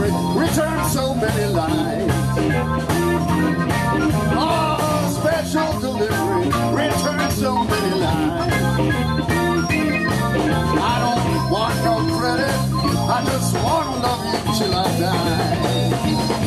delivery, return so many lives. Oh, special delivery, return so many lives. I don't want no credit, I just want to love you till I die.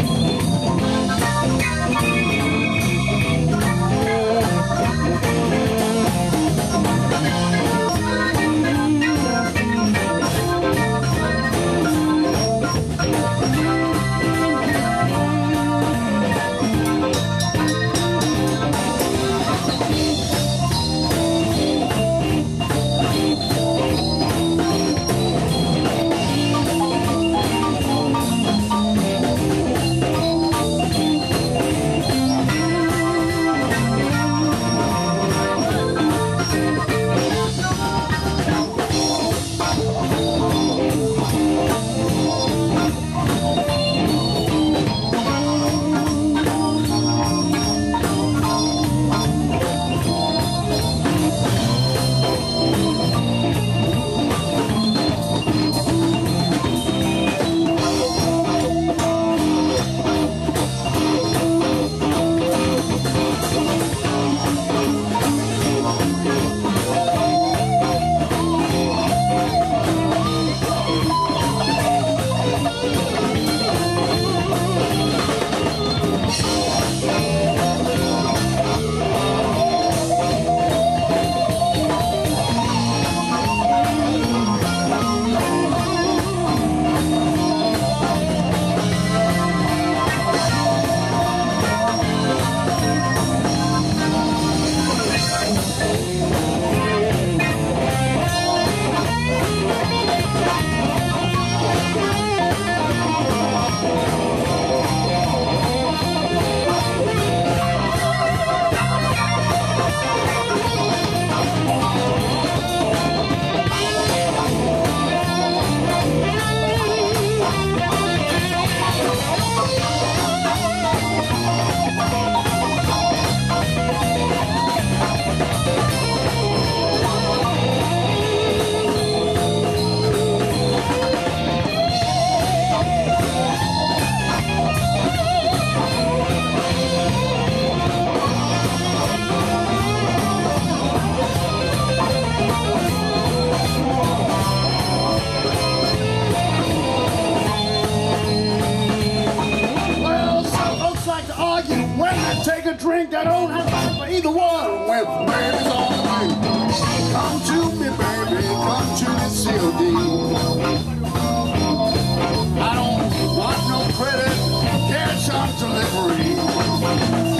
Take a drink, I don't have time for either one. Well, baby's on the menu. Come to me, baby, come to me, COD. I don't want no credit, cash on delivery.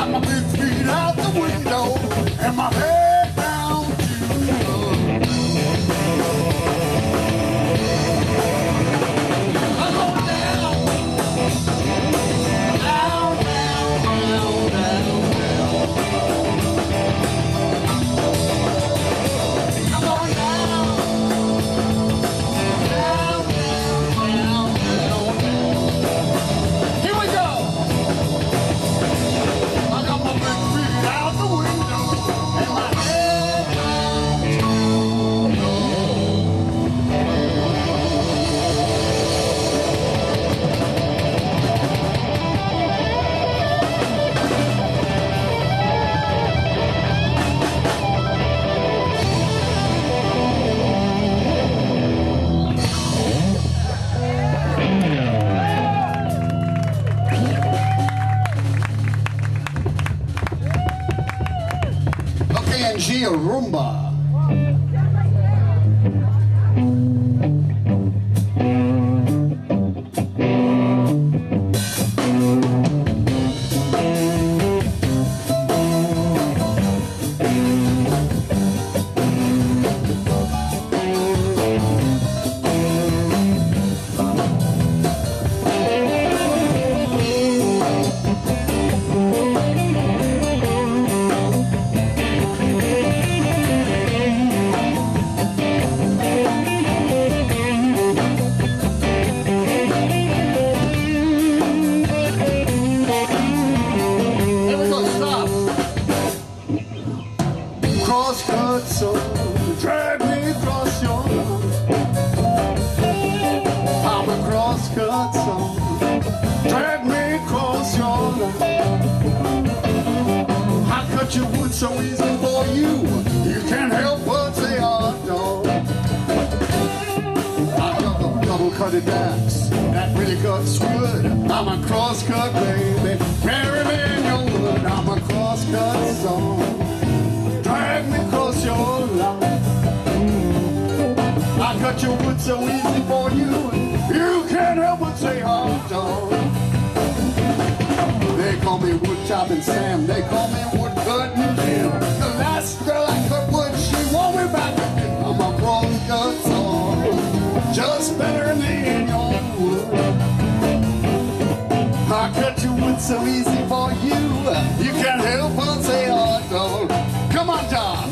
got my big feet out the window and my head down to the floor. I'm going down, down, down, down, down, I'm going down, down, down, down, down. Here we go. I got my big feet out the window and my head down to the Okay, and Gia Rumba. Cross-cut soul, drag me across your lawn. I'm a cross-cut soul, drag me across your lawn. I cut your wood so easy for you, you can't help but say hot dog. I got the double-cutted axe that really cuts wood. I'm a cross-cut baby, bury me in your wood. I'm a cross-cut soul, drag me across your line. I cut your wood so easy for you, you can't help but say hot dog. They call me wood chopping Sam, they call me wood cutting Jim. The last girl I cut wood, she want me back again. I'm a cross cut song, just better than your wood. I cut your wood so easy for you, you can't help but say hot dog. Come on, John.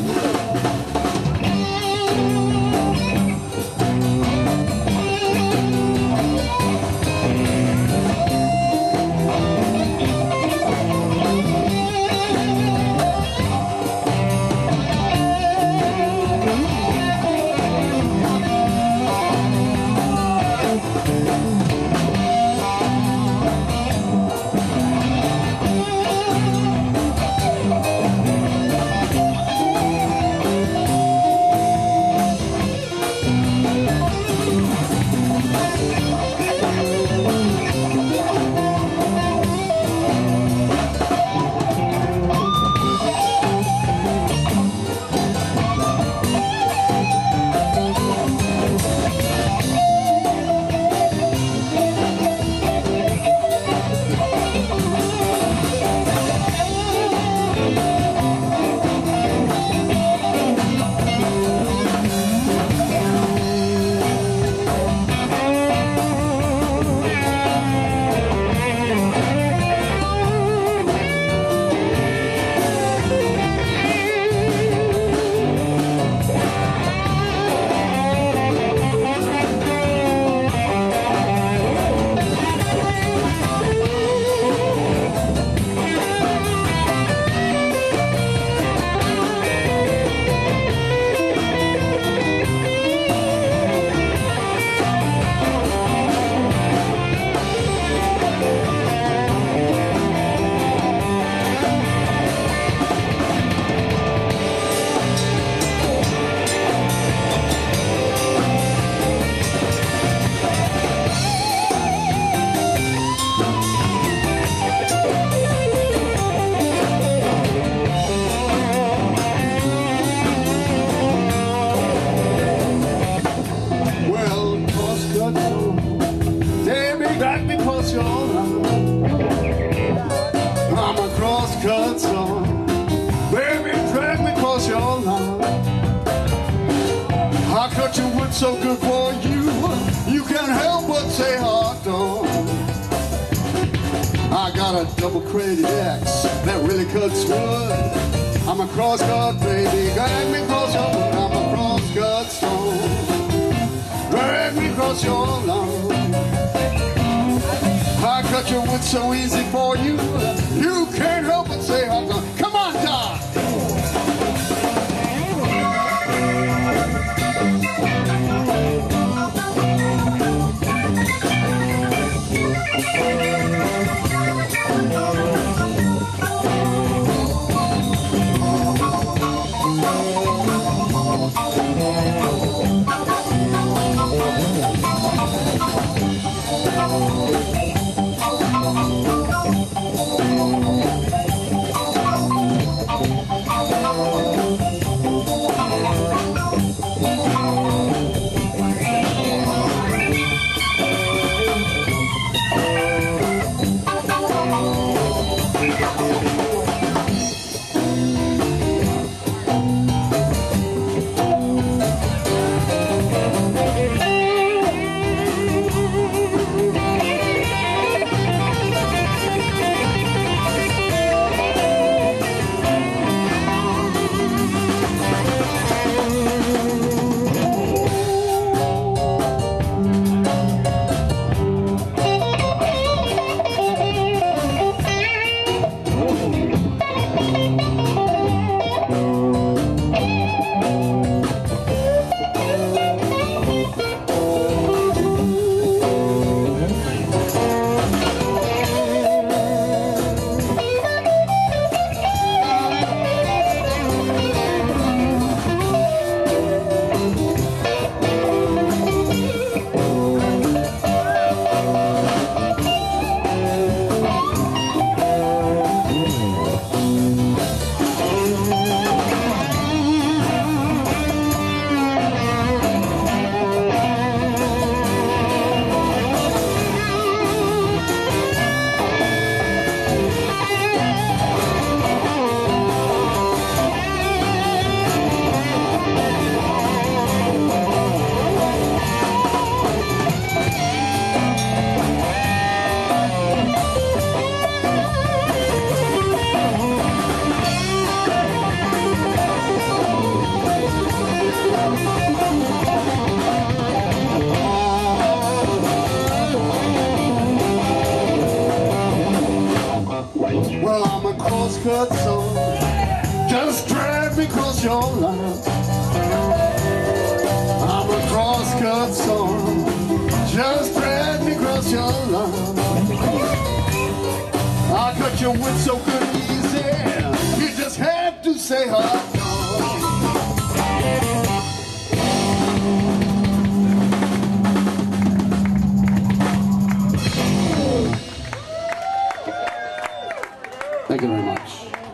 cut song. Baby, drag me across your lawn. I cut your wood so good for you, you can't help but say hot dog. I got a double crated axe that really cuts wood. I'm a cross-cut baby, drag me across your wood. I'm a cross-cut stone, drag me across your lawn. I cut your wood so easy for you, you can't help but say hot dog. Come on, Doc! Well, I'm a cross-cut song, just drag me across your line. I'm a cross-cut song, just drag me across your line. I cut your wood so good and easy, you just have to say hot dog. Thank you very much.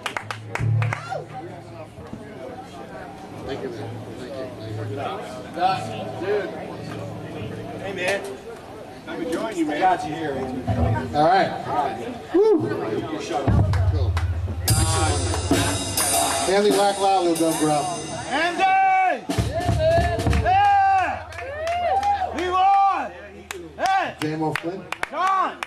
Thank you, man. Thank you. Dude. Hey, man. I'm enjoying you, man. I got you here. All right. Woo. Cool. Andy Lacklow will go grow. Andy! Yeah! We won! Hey! J-Mo Flynn. John!